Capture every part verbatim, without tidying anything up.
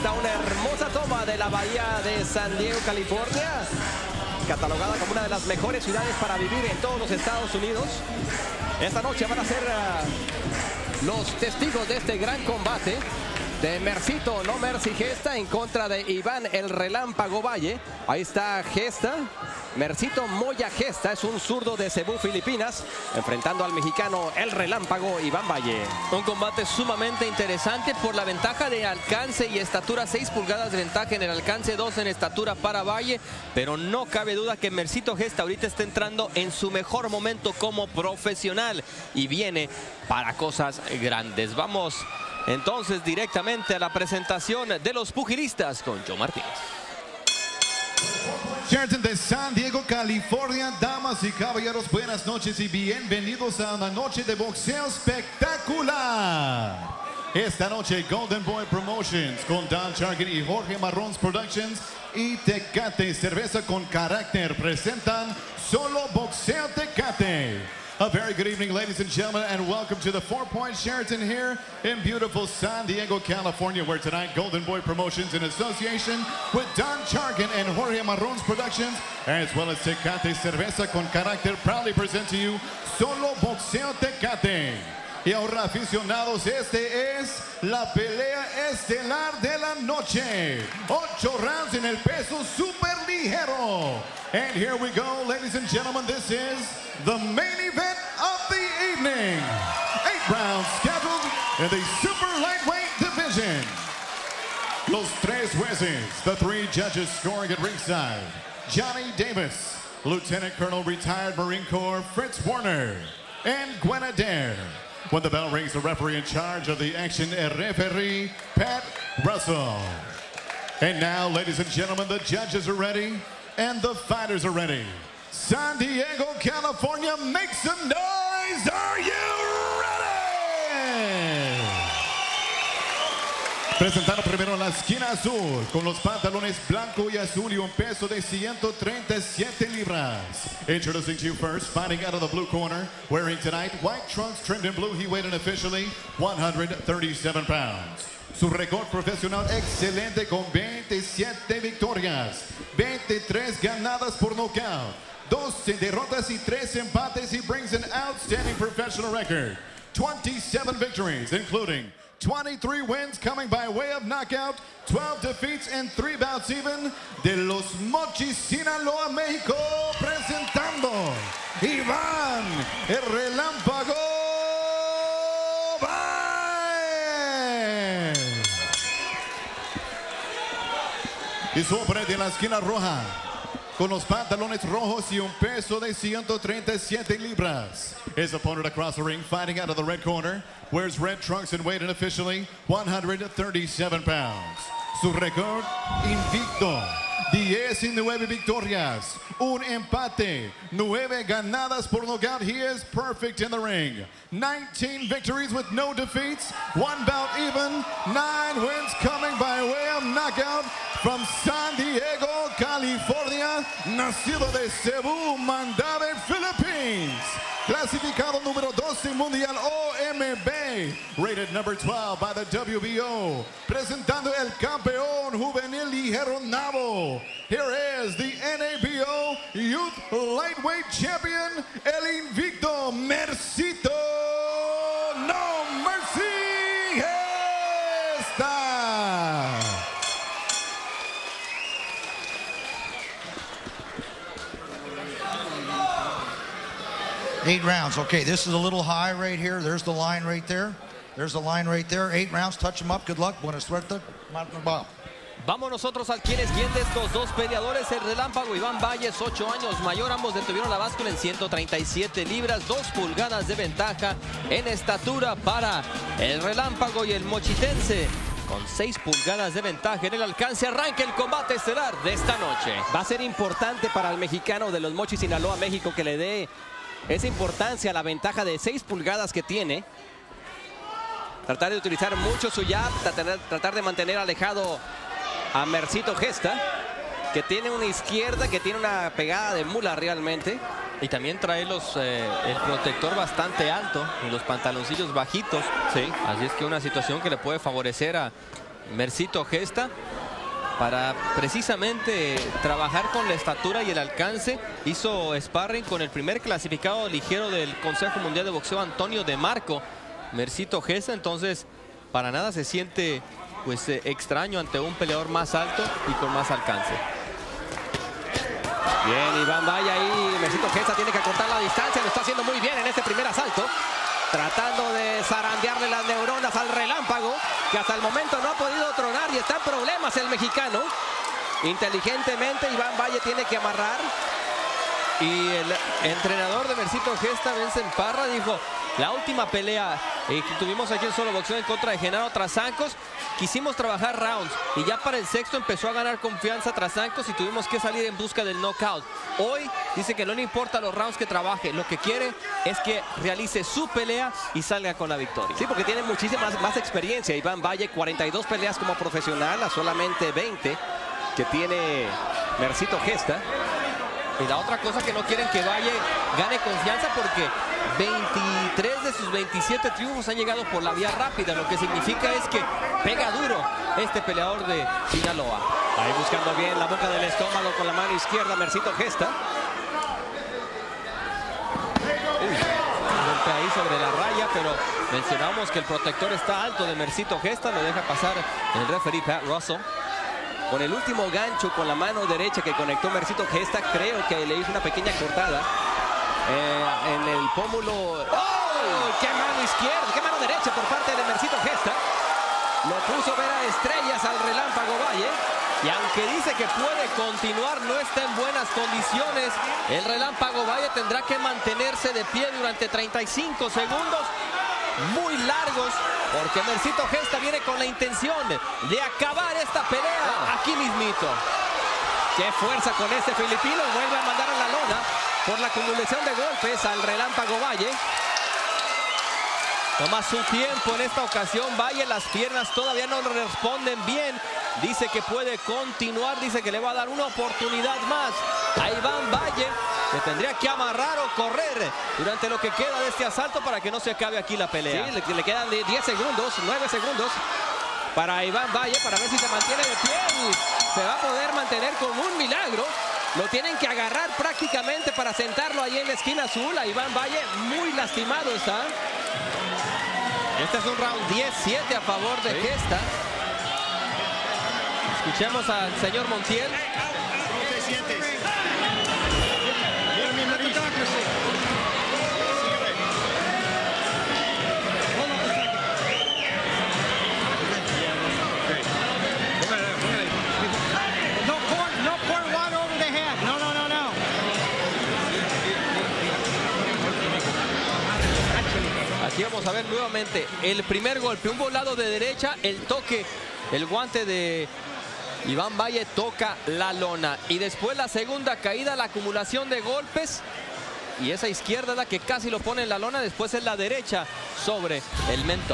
Gesta, una hermosa toma de la bahía de San Diego, California, catalogada como una de las mejores ciudades para vivir en todos los Estados Unidos. Esta noche van a ser uh, los testigos de este gran combate de Mercito, no Mercy Gesta, en contra de Iván el Relámpago Valle. Ahí está Gesta. Mercito Moya Gesta es un zurdo de Cebú, Filipinas, enfrentando al mexicano el Relámpago Iván Valle. Un combate sumamente interesante por la ventaja de alcance y estatura. seis pulgadas de ventaja en el alcance, dos en estatura para Valle. Pero no cabe duda que Mercito Gesta ahorita está entrando en su mejor momento como profesional y viene para cosas grandes. Vamos entonces directamente a la presentación de los pugilistas con Joe Martínez. Sheraton de San Diego, California. Damas y caballeros, buenas noches y bienvenidos a una noche de boxeo espectacular. Esta noche Golden Boy Promotions con Don Chargin y Jorge Marrons Productions y Tecate Cerveza con Carácter presentan Solo Boxeo Tecate. A very good evening, ladies and gentlemen, and welcome to the Four Points Sheraton here in beautiful San Diego, California, where tonight Golden Boy Promotions, in association with Don Chargin and Jorge Marrons Productions, as well as Tecate Cerveza con Carácter, proudly present to you Solo Boxeo Tecate. Y ahora, aficionados, este es la pelea estelar de la noche. Ocho rounds en el peso super ligero. And here we go, ladies and gentlemen, this is the main event of the evening. Eight rounds scheduled in the super lightweight division. Los tres jueces, the three judges scoring at ringside. Johnny Davis, Lieutenant Colonel retired Marine Corps Fritz Warner, and Gwen Adair. When the bell rings, the referee in charge of the action, a referee, Pat Russell. And now, ladies and gentlemen, the judges are ready and the fighters are ready. San Diego, California, make some noise. Are you ready? Presentando primero en la esquina azul, con los pantalones blanco y azul y un peso de ciento treinta y siete libras. Introducing to you first, fighting out of the blue corner, wearing tonight white trunks trimmed in blue. He weighed in officially one hundred thirty-seven pounds. Su récord profesional excelente con veintisiete victorias, veintitrés ganadas por nocaut, doce derrotas y tres empates. He brings an outstanding professional record. twenty-seven victories, including twenty-three wins coming by way of knockout, twelve defeats and three bouts even. De los Mochis, Sinaloa, México, presentando Iván el Relámpago Valle. Y su oponente en la esquina roja, con los pantalones rojos y un peso de ciento treinta y siete libras. His opponent across the ring, fighting out of the red corner, wears red trunks and weighed in officially one hundred thirty-seven pounds. Su récord invicto, diez y nueve victorias, un empate, nueve ganadas por nocaut. He is perfect in the ring. nineteen victories with no defeats, one bout even, nine wins coming by way of knockout. From San Diego, California, nacido de Cebú, Mandabe, Philippines. Clasificado número doce mundial O M B, rated number twelve by the W B O. Presentando el campeón juvenil ligero nabo. Here is the N A B O Youth Lightweight Champion, el invicto Mercito No Mercy Gesta. Eight rounds. Okay, this is a little high right here. There's the line right there. There's the line right there. Eight rounds. Touch them up. Good luck. Buena suerte. Vamos nosotros al quién es quién de estos dos peleadores. El Relámpago Iván Valle es ocho años mayor. Ambos detuvieron la báscula en ciento treinta y siete libras. dos pulgadas de ventaja en estatura para el Relámpago y el mochitense, con seis pulgadas de ventaja en el alcance. Arranca el combate estelar de esta noche. Va a ser importante para el mexicano de los Mochis, Sinaloa, México, que le dé esa importancia a la ventaja de seis pulgadas que tiene. Tratar de utilizar mucho su jab, tratar, tratar de mantener alejado a Mercito Gesta, que tiene una izquierda, que tiene una pegada de mula realmente. Y también trae los, eh, el protector bastante alto y los pantaloncillos bajitos. Sí. Así es que una situación que le puede favorecer a, Mercito Gesta para precisamente trabajar con la estatura y el alcance. Hizo sparring con el primer clasificado ligero del Consejo Mundial de Boxeo, Antonio De Marco, Mercito Gesta. Entonces, para nada se siente pues eh, extraño ante un peleador más alto y con más alcance. Bien, Iván Valle ahí. Mercito Gesta tiene que acortar la distancia. Lo está haciendo muy bien en este primer asalto. Tratando de zarandearle las neuronas al relámpago, que hasta el momento no ha podido tronar y está en problemas el mexicano. Inteligentemente Iván Valle tiene que amarrar. Y el entrenador de Mercito Gesta, Vincent Parra, dijo: la última pelea eh, que tuvimos aquí en Solo Boxeo en contra de Genaro Trasancos, quisimos trabajar rounds y ya para el sexto empezó a ganar confianza Trasancos y tuvimos que salir en busca del knockout. Hoy dice que no le importa los rounds que trabaje, lo que quiere es que realice su pelea y salga con la victoria. Sí, porque tiene muchísima más, más experiencia. Iván Valle, cuarenta y dos peleas como profesional a solamente veinte que tiene Mercito Gesta. Y la otra cosa, que no quieren que Valle gane confianza, porque veintitrés de sus veintisiete triunfos han llegado por la vía rápida, lo que significa es que pega duro este peleador de Sinaloa. Ahí buscando bien la boca del estómago con la mano izquierda Mercito Gesta. Uy, un golpe ahí sobre la raya, pero mencionamos que el protector está alto de Mercito Gesta, lo deja pasar el referee Pat Russell. Con el último gancho con la mano derecha que conectó Mercito Gesta, creo que le hizo una pequeña cortada eh, en el pómulo. ¡Oh! ¡Qué mano izquierda! ¡Qué mano derecha por parte de Mercito Gesta! Lo puso ver a estrellas al relámpago Valle. Y aunque dice que puede continuar, no está en buenas condiciones. El relámpago Valle tendrá que mantenerse de pie durante treinta y cinco segundos. Muy largos, porque Mercito Gesta viene con la intención de acabar esta pelea aquí mismito. ¡Qué fuerza con este filipino! Vuelve a mandar a la lona por la acumulación de golpes al relámpago Valle. Toma su tiempo en esta ocasión Valle, las piernas todavía no le responden bien. Dice que puede continuar, dice que le va a dar una oportunidad más a Iván Valle, que tendría que amarrar o correr durante lo que queda de este asalto para que no se acabe aquí la pelea. Sí, le, le quedan diez segundos, nueve segundos para Iván Valle, para ver si se mantiene de pie y se va a poder mantener con un milagro. Lo tienen que agarrar prácticamente para sentarlo ahí en la esquina azul. A Iván Valle muy lastimado está. Este es un round diez siete a favor de sí. Gesta. Escuchemos al señor Montiel. ¿Cómo te sientes? Aquí vamos a ver nuevamente el primer golpe, un volado de derecha, el toque, el guante de Iván Valle toca la lona. Y después la segunda caída, la acumulación de golpes. Y esa izquierda es la que casi lo pone en la lona, después es la derecha sobre el mentón.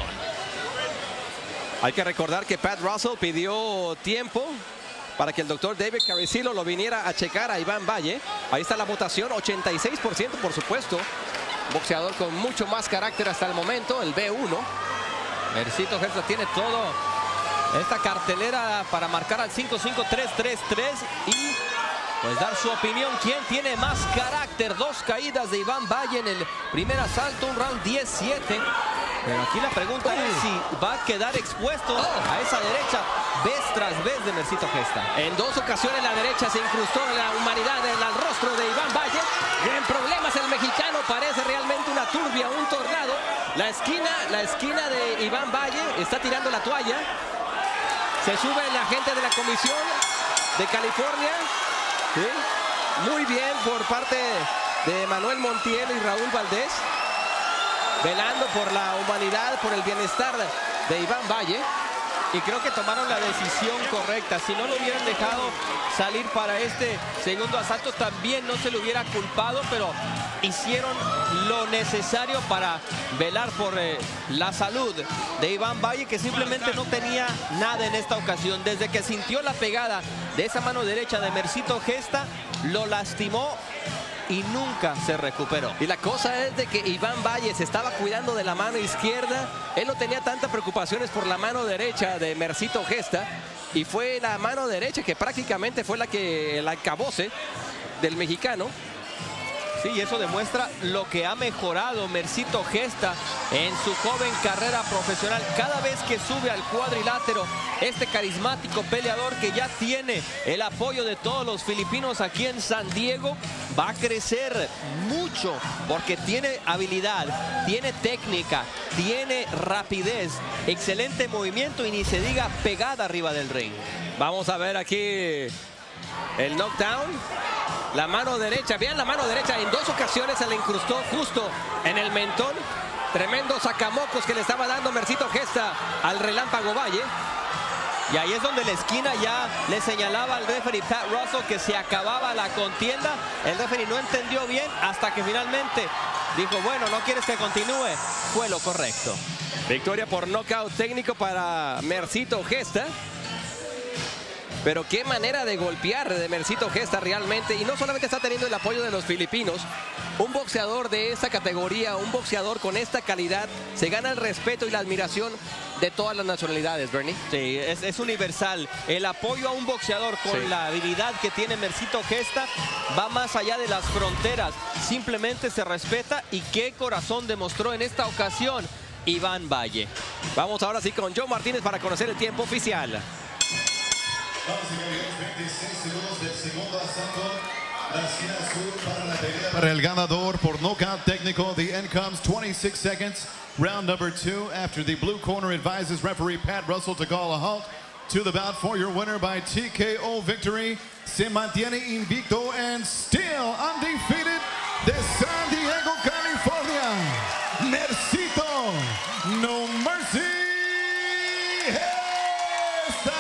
Hay que recordar que Pat Russell pidió tiempo para que el doctor David Caricillo lo viniera a checar a Iván Valle. Ahí está la votación, ochenta y seis por ciento por supuesto. Boxeador con mucho más carácter hasta el momento, el B uno. Mercito Gesta tiene todo esta cartelera para marcar al cinco cinco tres tres tres y pues dar su opinión. ¿Quién tiene más carácter? Dos caídas de Iván Valle en el primer asalto, un round diez siete. Pero aquí la pregunta uh. es si va a quedar expuesto oh. a esa derecha vez tras vez de Mercito Gesta. En dos ocasiones la derecha se incrustó en la humanidad, en el rostro de Iván Valle. En problemas el mexicano, parece realmente una turbia, un tornado. La esquina, la esquina de Iván Valle está tirando la toalla. Se sube la gente de la comisión de California. ¿Sí? Muy bien por parte de Manuel Montiel y Raúl Valdés, velando por la humanidad, por el bienestar de Iván Valle. Y creo que tomaron la decisión correcta. Si no lo hubieran dejado salir para este segundo asalto, también no se lo hubiera culpado, pero hicieron lo necesario para velar por eh, la salud de Iván Valle, que simplemente no tenía nada en esta ocasión. Desde que sintió la pegada de esa mano derecha de Mercito Gesta, lo lastimó y nunca se recuperó. Y la cosa es de que Iván Valle se estaba cuidando de la mano izquierda. Él no tenía tantas preocupaciones por la mano derecha de Mercito Gesta. Y fue la mano derecha que prácticamente fue la que el acabose del mexicano. Sí, y eso demuestra lo que ha mejorado Mercito Gesta en su joven carrera profesional. Cada vez que sube al cuadrilátero, este carismático peleador que ya tiene el apoyo de todos los filipinos aquí en San Diego, va a crecer mucho porque tiene habilidad, tiene técnica, tiene rapidez, excelente movimiento y ni se diga pegada arriba del ring. Vamos a ver aquí el knockdown. La mano derecha, vean la mano derecha, en dos ocasiones se le incrustó justo en el mentón. Tremendo sacamocos que le estaba dando Mercito Gesta al Relámpago Valle. Y ahí es donde la esquina ya le señalaba al referee Pat Russell que se acababa la contienda. El referee no entendió bien hasta que finalmente dijo, bueno, ¿no quieres que continúe? Fue lo correcto. Victoria por nocaut técnico para Mercito Gesta. Pero qué manera de golpear de Mercito Gesta realmente. Y no solamente está teniendo el apoyo de los filipinos. Un boxeador de esta categoría, un boxeador con esta calidad, se gana el respeto y la admiración de todas las nacionalidades, Bernie. Sí, es, es universal. El apoyo a un boxeador con Sí. la habilidad que tiene Mercito Gesta va más allá de las fronteras. Simplemente se respeta y qué corazón demostró en esta ocasión Iván Valle. Vamos ahora sí con Joe Martínez para conocer el tiempo oficial. Vamos a ver, veintiséis segundos del segundo asalto. La esquina azul para la pelea. Para el ganador por knockout técnico, the end comes twenty-six seconds. Round number two, after the blue corner advises referee Pat Russell to call a halt to the bout for your winner by T K O victory. Se mantiene invicto and still undefeated de San Diego, California. Mercito No Mercy Gesta.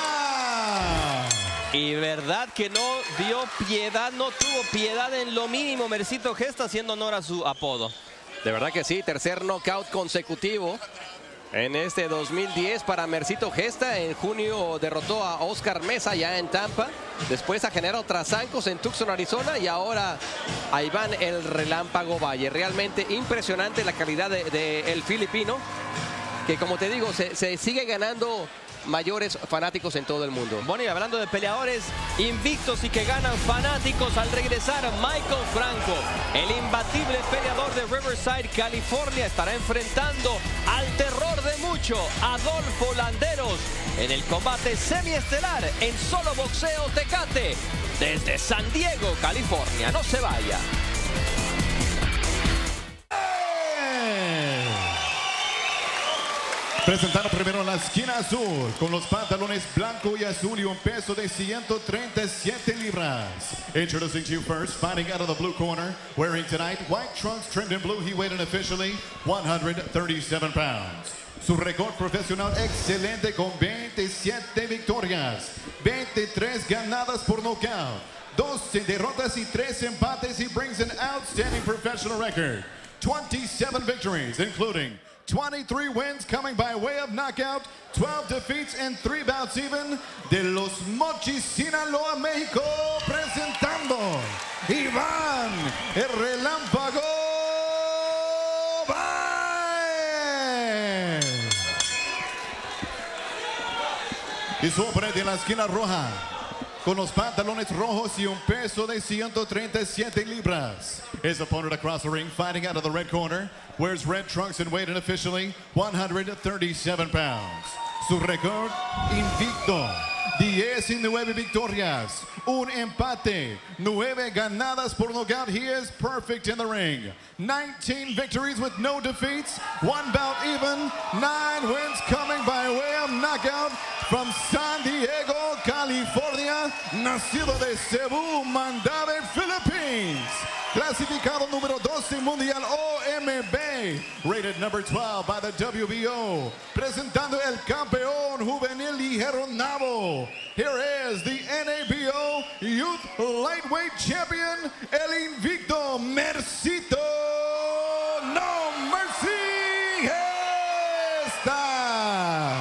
Y verdad que no dio piedad, no tuvo piedad en lo mínimo Mercito Gesta, haciendo honor a su apodo. De verdad que sí, tercer knockout consecutivo en este dos mil diez para Mercito Gesta. En junio derrotó a Oscar Mesa ya en Tampa. Después a Genaro Trasancos en Tucson, Arizona. Y ahora a Iván el Relámpago Valle. Realmente impresionante la calidad del de, el filipino. Que como te digo, se, se sigue ganando mayores fanáticos en todo el mundo. Bueno, y hablando de peleadores invictos y que ganan fanáticos, al regresar Michael Franco, el imbatible peleador de Riverside, California, estará enfrentando al terror de mucho, Adolfo Landeros, en el combate semiestelar en Solo Boxeo Tecate, desde San Diego, California. No se vaya. Presentando primero la esquina azul con los pantalones blanco y azul y un peso de ciento treinta y siete libras. Introducing to you first, fighting out of the blue corner, wearing tonight white trunks trimmed in blue. He weighed in officially one hundred thirty-seven pounds. Su récord profesional excelente con veintisiete victorias, veintitrés ganadas por nocaut, doce derrotas y tres empates. He brings an outstanding professional record. twenty-seven victories, including twenty-three wins coming by way of knockout, twelve defeats and three bouts even. De Los Mochis, Sinaloa, México, presentando Iván el Relámpago Valle. Y su oponente en la esquina roja, con los pantalones rojos y un peso de ciento treinta y siete libras. His opponent across the ring, fighting out of the red corner, wears red trunks and weighed in officially one hundred thirty-seven pounds. Su récord invicto, diez y nueve victorias, un empate, nueve ganadas por nocaut. He is perfect in the ring. nineteen victories with no defeats, one bout even, nine wins coming by way of knockout. From San Diego, California, nacido de Cebu, Mandabe, Philippines. Clasificado número doce mundial O M B, rated number twelve by the W B O. Presentando el campeón juvenil ligero nabo. Here is the N A B O Youth Lightweight Champion, el invicto Mercito No Mercy Gesta.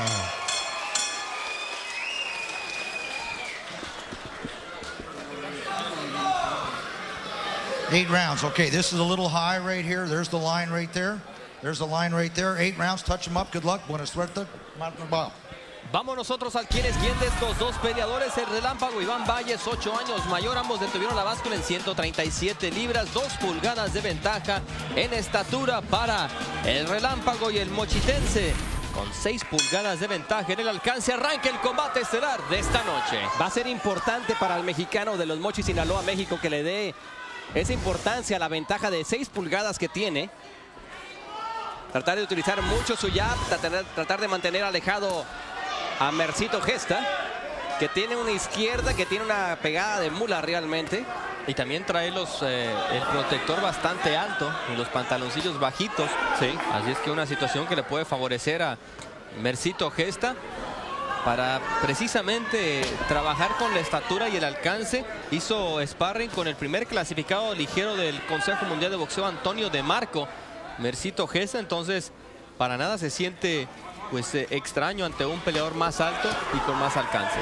Eight rounds. Okay, this is a little high right here. There's the line right there. There's the line right there. Eight rounds. Touch them up. Good luck. Buena suerte. Vamos nosotros al quién es quién de estos dos peleadores. El relámpago Iván Valle es ocho años mayor. Ambos detuvieron la báscula en ciento treinta y siete libras. dos pulgadas de ventaja en estatura para el relámpago y el mochitense. Con seis pulgadas de ventaja en el alcance. Arranca el combate estelar de esta noche. Va a ser importante para el mexicano de los Mochis, Sinaloa, México, que le dé esa importancia a la ventaja de seis pulgadas que tiene. Tratar de utilizar mucho su jab, tratar, tratar de mantener alejado a Mercito Gesta, que tiene una izquierda, que tiene una pegada de mula realmente. Y también trae los, eh, el protector bastante alto y los pantaloncillos bajitos. Sí. Así es que una situación que le puede favorecer a Mercito Gesta para precisamente trabajar con la estatura y el alcance. Hizo sparring con el primer clasificado ligero del Consejo Mundial de Boxeo, Antonio De Marco, Mercito Gesta. Entonces, para nada se siente pues eh, extraño ante un peleador más alto y con más alcance.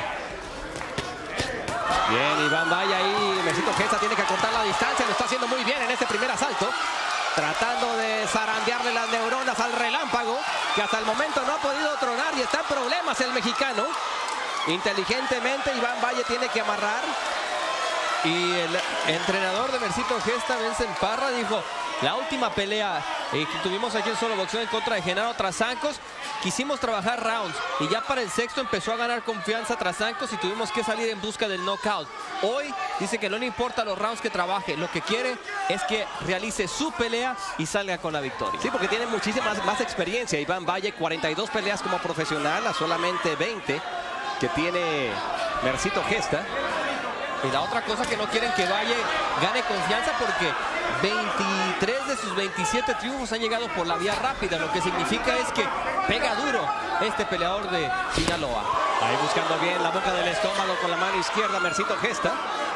Bien, Iván Valle ahí. Mercito Gesta tiene que acortar la distancia. Lo está haciendo muy bien en este primer asalto. Tratando de zarandearle las neuronas al relámpago, que hasta el momento no ha podido tronar y está en problemas el mexicano. Inteligentemente Iván Valle tiene que amarrar. Y el entrenador de Mercito Gesta, Vincent Parra, dijo: la última pelea eh, que tuvimos aquí en Solo Boxeo en contra de Genaro Trasancos, quisimos trabajar rounds y ya para el sexto empezó a ganar confianza Trasancos y tuvimos que salir en busca del knockout. Hoy dice que no le importa los rounds que trabaje, lo que quiere es que realice su pelea y salga con la victoria. Sí, porque tiene muchísima más, más experiencia. Iván Valle, cuarenta y dos peleas como profesional a solamente veinte que tiene Mercito Gesta. Y la otra cosa, que no quieren que Valle gane confianza, porque veintitrés de sus veintisiete triunfos han llegado por la vía rápida, lo que significa es que pega duro este peleador de Sinaloa. Ahí buscando bien la boca del estómago con la mano izquierda Mercito Gesta.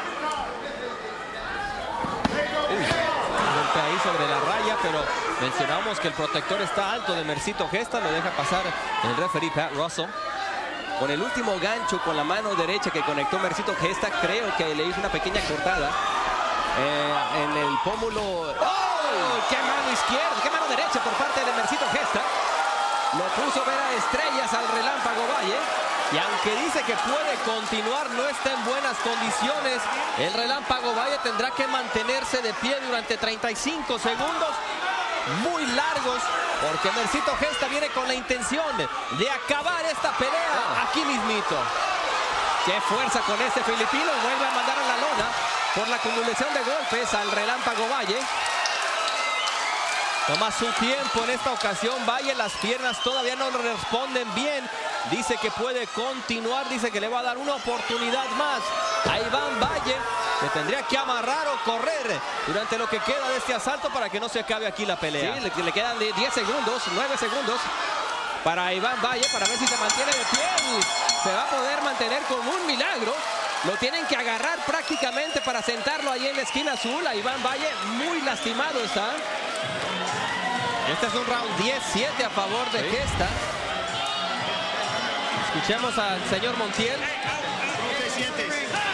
Uy, golpe ahí sobre la raya, pero mencionamos que el protector está alto de Mercito Gesta, lo deja pasar el referee Pat Russell. Con el último gancho con la mano derecha que conectó Mercito Gesta, creo que le hizo una pequeña cortada eh, en el pómulo. ¡Oh! ¡Qué mano izquierda! ¡Qué mano derecha por parte de Mercito Gesta! Lo puso ver a estrellas al relámpago Valle. Y aunque dice que puede continuar, no está en buenas condiciones. El relámpago Valle tendrá que mantenerse de pie durante treinta y cinco segundos. Muy largos, porque Mercito Gesta viene con la intención de acabar esta pelea aquí mismito. ¡Qué fuerza con este filipino! Vuelve a mandar a la lona por la acumulación de golpes al relámpago Valle. Toma su tiempo en esta ocasión Valle, las piernas todavía no le responden bien. Dice que puede continuar, dice que le va a dar una oportunidad más a Iván Valle, que tendría que amarrar o correr durante lo que queda de este asalto para que no se acabe aquí la pelea. Sí, le, le quedan diez segundos, nueve segundos para Iván Valle, para ver si se mantiene de pie y se va a poder mantener con un milagro. Lo tienen que agarrar prácticamente para sentarlo ahí en la esquina azul. A Iván Valle muy lastimado está. Este es un round diez siete a favor de sí. Gesta. Escuchemos al señor Montiel. ¿Cómo te sientes?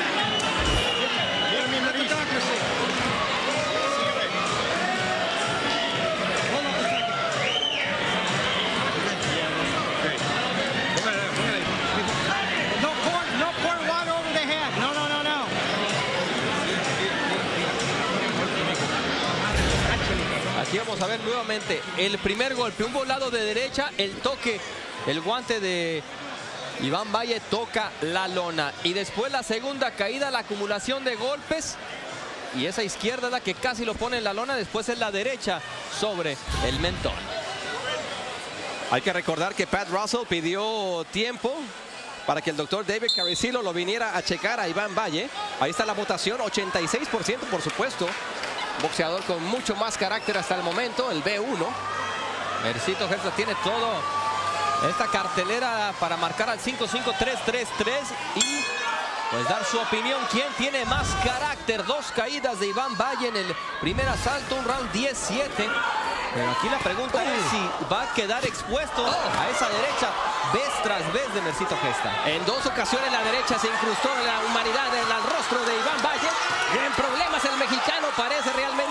Aquí vamos a ver nuevamente el primer golpe, un volado de derecha, el toque, el guante de Iván Valle toca la lona. Y después la segunda caída, la acumulación de golpes. Y esa izquierda es la que casi lo pone en la lona, después es la derecha sobre el mentón. Hay que recordar que Pat Russell pidió tiempo para que el doctor David Caricillo lo viniera a checar a Iván Valle. Ahí está la votación, ochenta y seis por ciento por supuesto. Boxeador con mucho más carácter hasta el momento, el B uno. Mercito Gesta tiene todo esta cartelera para marcar al cinco cinco tres tres tres y pues dar su opinión. ¿Quién tiene más carácter? Dos caídas de Iván Valle en el primer asalto, un round diez siete. Pero aquí la pregunta uh. es si va a quedar expuesto oh. a esa derecha vez tras vez de Mercito Gesta. En dos ocasiones la derecha se incrustó en la humanidad, en el rostro de Iván Valle. En problemas el mexicano, parece realmente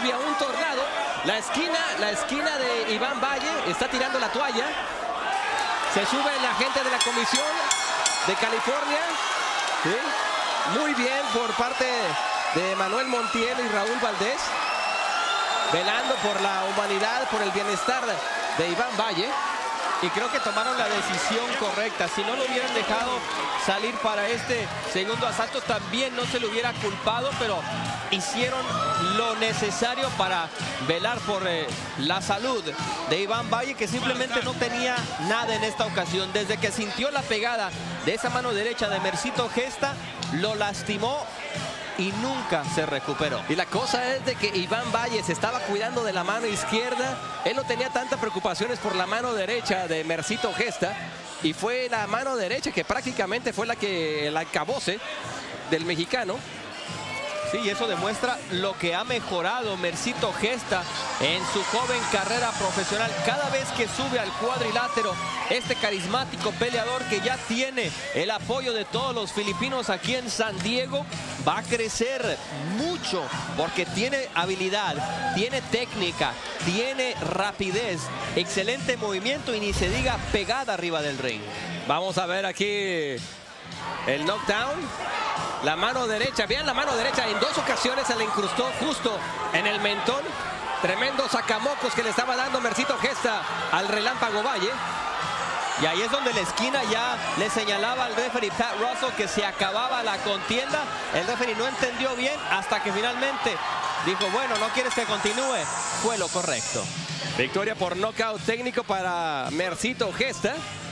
lluvia, un tornado. La esquina, la esquina de Iván Valle está tirando la toalla. Se sube la gente de la comisión de California. ¿Sí? Muy bien por parte de Manuel Montiel y Raúl Valdés. Velando por la humanidad, por el bienestar de Iván Valle. Y creo que tomaron la decisión correcta. Si no lo hubieran dejado salir para este segundo asalto, también no se lo hubiera culpado, pero hicieron lo necesario para velar por eh, la salud de Iván Valle, que simplemente no tenía nada en esta ocasión. Desde que sintió la pegada de esa mano derecha de Mercito Gesta, lo lastimó y nunca se recuperó. Y la cosa es de que Iván Valle se estaba cuidando de la mano izquierda. Él no tenía tantas preocupaciones por la mano derecha de Mercito Gesta. Y fue la mano derecha que prácticamente fue la que el acabose del mexicano. Sí, y eso demuestra lo que ha mejorado Mercito Gesta en su joven carrera profesional. Cada vez que sube al cuadrilátero, este carismático peleador que ya tiene el apoyo de todos los filipinos aquí en San Diego, va a crecer mucho porque tiene habilidad, tiene técnica, tiene rapidez, excelente movimiento y ni se diga pegada arriba del ring. Vamos a ver aquí el knockdown. La mano derecha, vean la mano derecha, en dos ocasiones se le incrustó justo en el mentón. Tremendo sacamocos que le estaba dando Mercito Gesta al Relámpago Valle. Y ahí es donde la esquina ya le señalaba al referee Pat Russell que se acababa la contienda. El referee no entendió bien hasta que finalmente dijo, bueno, no quieres que continúe. Fue lo correcto. Victoria por nocaut técnico para Mercito Gesta.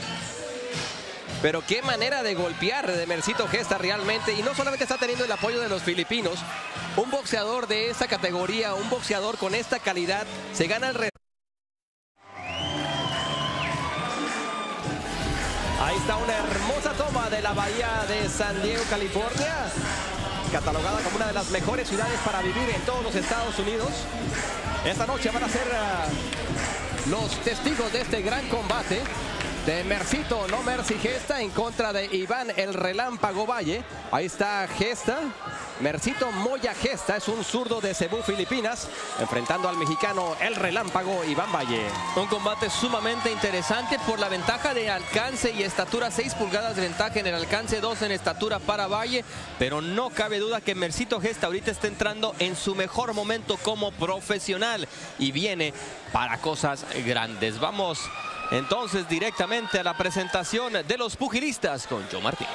Pero qué manera de golpear de Mercito Gesta realmente. Y no solamente está teniendo el apoyo de los filipinos. Un boxeador de esta categoría, un boxeador con esta calidad, se gana el... Ahí está una hermosa toma de la bahía de San Diego, California. Catalogada como una de las mejores ciudades para vivir en todos los Estados Unidos. Esta noche van a ser uh, los testigos de este gran combate de Mercito No Mercy Gesta en contra de Iván el Relámpago Valle. Ahí está Gesta. Mercito Moya Gesta es un zurdo de Cebú, Filipinas, enfrentando al mexicano el Relámpago Iván Valle. Un combate sumamente interesante por la ventaja de alcance y estatura. seis pulgadas de ventaja en el alcance, dos en estatura para Valle, pero no cabe duda que Mercito Gesta ahorita está entrando en su mejor momento como profesional y viene para cosas grandes. Vamos entonces directamente a la presentación de los pugilistas con Joe Martínez.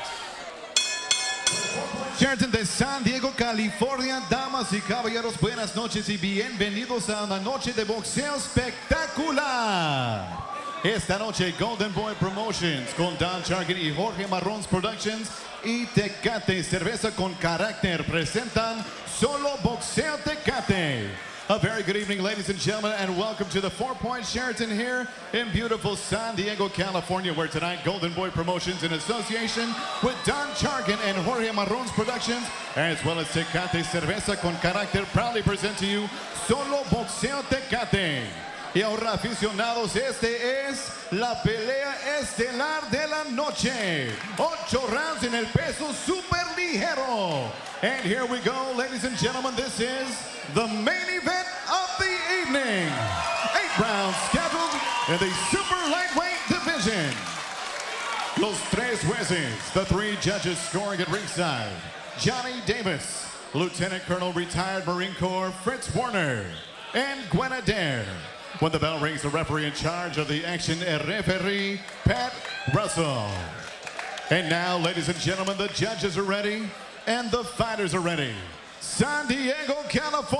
Sheraton de San Diego, California. Damas y caballeros, buenas noches y bienvenidos a una noche de boxeo espectacular. Esta noche Golden Boy Promotions con Dan Chargan y Jorge Marrons Productions y Tecate Cerveza con Carácter presentan Solo Boxeo Tecate. A very good evening, ladies and gentlemen, and welcome to the Four Points Sheraton here in beautiful San Diego, California, where tonight Golden Boy Promotions in association with Don Chargan and Jorge Marrons Productions, as well as Tecate Cerveza con Carácter, proudly present to you Solo Boxeo Tecate. Y ahora, aficionados, este es la pelea estelar de la noche. Ocho rounds en el peso super ligero. And here we go, ladies and gentlemen, this is the main event of the evening. Eight rounds scheduled in the super lightweight division. Los tres jueces, the three judges scoring at ringside. Johnny Davis, Lieutenant Colonel retired Marine Corps Fritz Warner, and Gwen Adair. When the bell rings, the referee in charge of the action, referee Pat Russell. And now, ladies and gentlemen, the judges are ready and the fighters are ready. San Diego, California.